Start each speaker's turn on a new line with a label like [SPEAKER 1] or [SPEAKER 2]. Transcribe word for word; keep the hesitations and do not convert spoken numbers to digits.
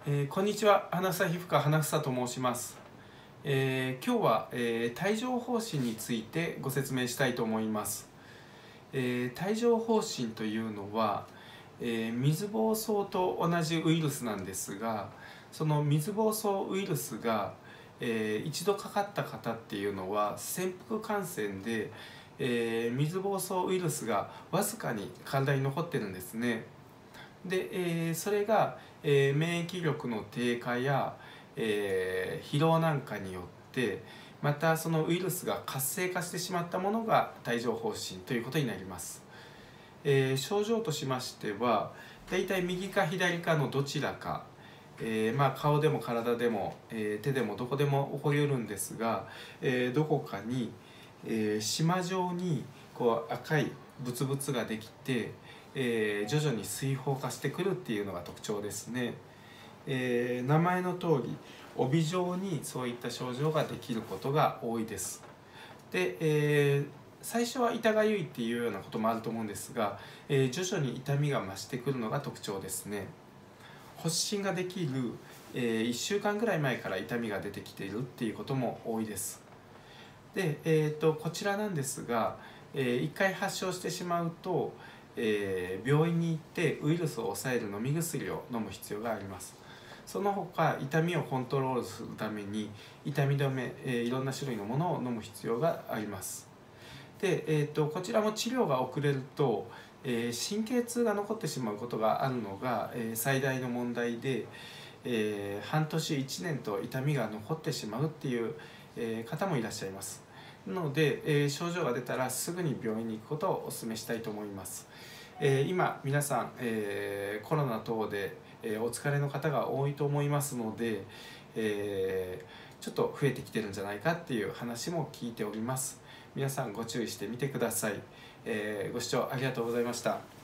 [SPEAKER 1] えーこんにちは、花房皮膚科花房と申します。えー今日は、えー帯状疱疹についてご説明したいと思います。えー帯状疱疹というのは、えー水疱瘡と同じウイルスなんですが、その水疱瘡ウイルスが、えー一度かかった方っていうのは潜伏感染で、えー水疱瘡ウイルスがわずかに体に残ってるんですね。で、えーそれが、えー免疫力の低下や、えー疲労なんかによってまたそのウイルスが活性化してしまったものが帯状疱疹ということになります。えー症状としましてはだいたい右か左かのどちらか、えーまあ、顔でも体でも、えー手でもどこでも起こりうるんですが、えーどこかに、えー、縞状にこう赤いブツブツができて、えー徐々に水疱化してくるっていうのが特徴ですね。えー名前の通り帯状にそういった症状ができることが多いです。で、えー最初は痛がゆいっていうようなこともあると思うんですが、えー徐々に痛みが増してくるのが特徴ですね。発疹ができる、えーいっしゅうかんぐらい前から痛みが出てきているっていうことも多いです。で、えー、とこちらなんですが、えー、いっかい発症してしまうと、えー病院に行ってウイルスを抑える飲み薬を飲む必要があります。その他痛みをコントロールするために痛み止め、えーいろんな種類のものを飲む必要があります。で、えー、とこちらも治療が遅れると、えー神経痛が残ってしまうことがあるのが、えー最大の問題で、えー半年いちねんと痛みが残ってしまうっていう、えー方もいらっしゃいます。なので、えー症状が出たらすぐに病院に行くことをお勧めしたいと思います。えー今皆さん、えーコロナ等で、えーお疲れの方が多いと思いますので、えーちょっと増えてきてるんじゃないかっていう話も聞いております。皆さんご注意してみてください。えーご視聴ありがとうございました。